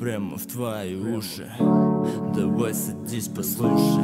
прямо в твои уши. Давай садись, послушай.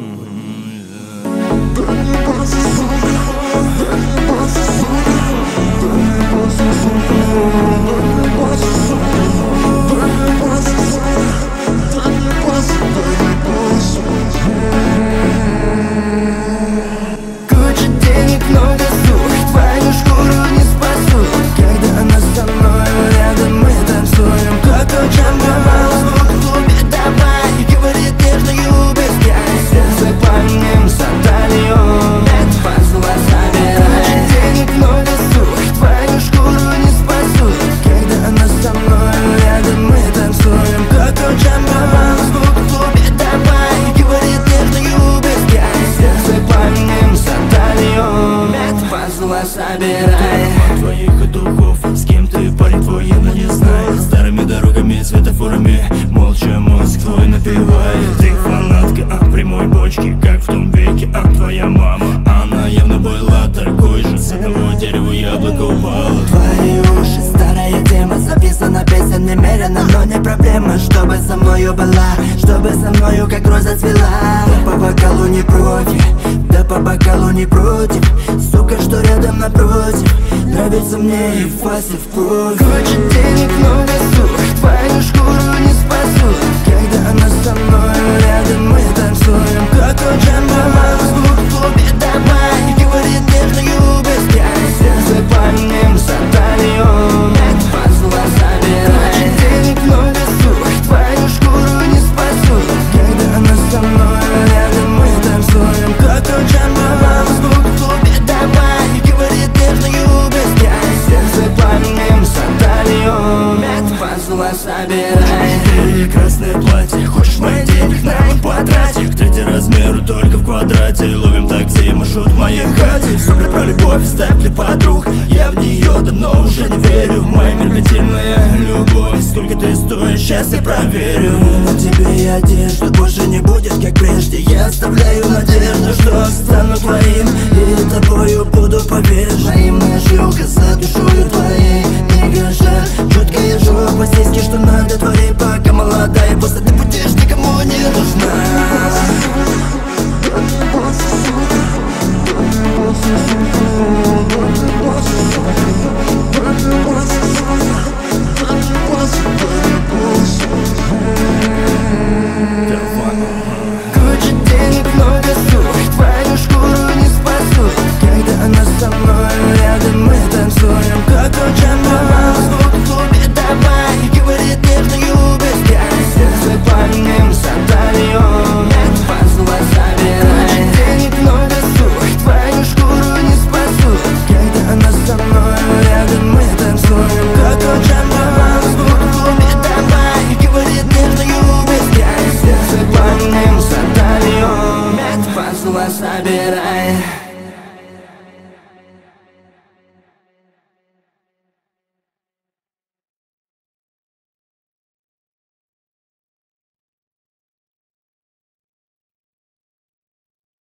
Куча денег, много слух, твою шкуру не спасу. Когда она со мною рядом, мы танцуем как тот джамбовал. Звук в клубе, давай, говорит нежную без грязи. Запомним сатанию, это фазла собирай. Куча денег, много слух, твою шкуру не спасу. Когда она со мною рядом, мы танцуем как тот джамбовал. Звук в клубе, давай, говорит нежную без грязи. Запомним сатанию, это фазла собирай. Твоих духов, с кем ты, парень твой, я не знаю. Старыми дорогами, светофорами, молча мозг твой напевает. Ты фанатка, прямой бочки, как в том веке, твоя мама. Она явно была такой же, с одного дерева яблоко упало. Твои уши, старая тема, записана песня немерено, но не проблема. Чтобы со мною была, чтобы со мною как роза цвела. Да по бокалу не против, да по бокалу не против. Сука, что рядом напротив, нравится мне и в фасе в кровь. Куча денег, много слух, твою шкуру не спасу. Когда она со мною рядом, мы танцуем как тот джамбовал. Звук в клубе, давай, говорит нежную без грязи. Запомним сатанию, это фазла собирай. Куча денег, много слух, твою шкуру не спасу. Когда она со мною рядом, мы танцуем как тот джамбовал. Звук в клубе, давай, говорит нежную без грязи. Запомним сатанию, это фазла собирай. Красное платье, хочешь моих денег, нам потратик. Третий размер, только в квадрате. Ловим такси, маршрут в моей хате. Супер про любовь, ставь для подруг. Я в нее давно уже не верю. Моя меркантильная любовь, сколько ты стоишь, сейчас я проверю. На тебе и одежда больше не будет как прежде. Я оставляю надежду, что стану твоим и тобою буду, поверь. Наивная жилка за душою